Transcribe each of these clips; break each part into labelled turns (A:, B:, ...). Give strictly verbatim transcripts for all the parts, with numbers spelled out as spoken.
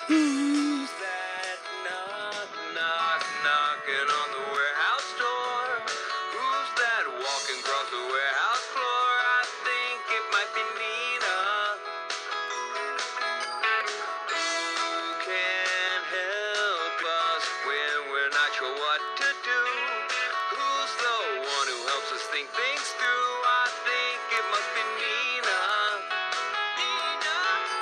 A: Who's that knock, knock, knocking on the warehouse door? Who's that walking across the warehouse floor? I think it might be Nina. Who can help us when we're not sure what to do? Who's the one who helps us think things through? I think it must be Nina. Nina.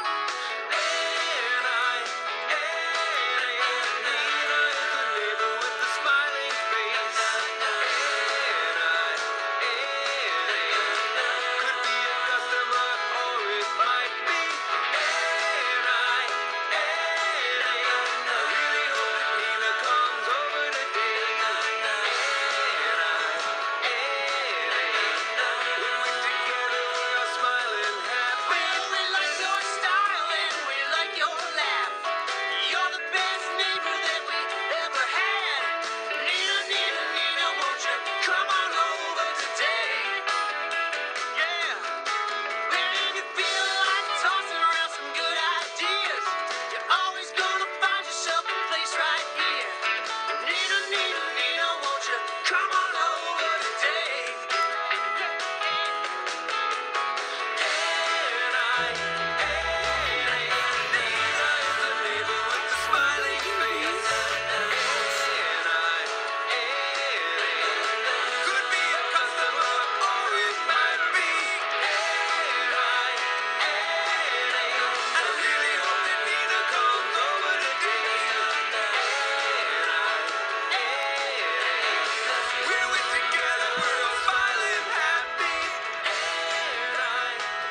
A: And I, and Nina is the neighbor with the smiling face. And I, and could be a customer or it might be. And I, and I really hope that Nina comes over today. And I, and when we're together we're all smiling happy.
B: Well, we like your style and we like your laugh. You're the best neighbor that we ever had. Nina, Nina, Nina, won't you come on over today? Yeah. When you feel like tossing around some good ideas, you're always gonna find yourself a place right here. Nina, Nina, Nina, won't you come on over today?
A: And I, and Nina is the neighbor with the smiling face. And I, and could be a customer or it might be. And I, and I really hope that Nina comes over today. And I, and when we're together we're all smiling happy. And I,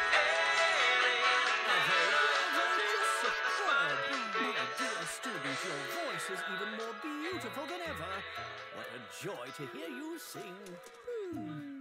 C: Superb! My dear student, your voice is even more beautiful than ever. What a joy to hear you sing. Hmm.